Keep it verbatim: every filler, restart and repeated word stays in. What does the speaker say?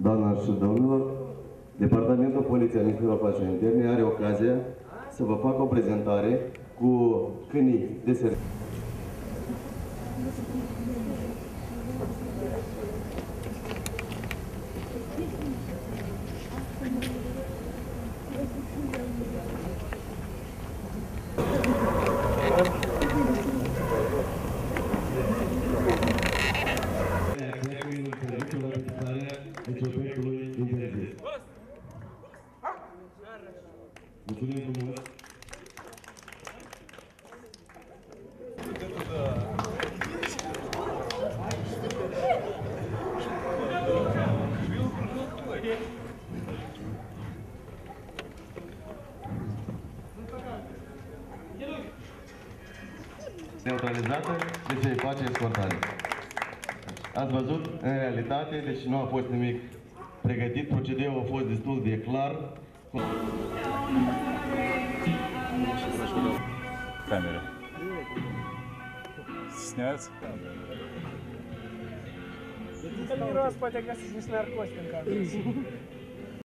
Doamnelor și domnilor, Departamentul Poliției Ministerul Afacerilor Interne are ocazia să vă facă o prezentare cu câinii de serviciu. Mulțumim frumos! Neutralizată, deci îi face escortare. Ați văzut, în realitate, deși nu a fost nimic pregătit, procedeul a fost destul de clar. Камера. Стесняются? Первый раз пока гасишь наркотик.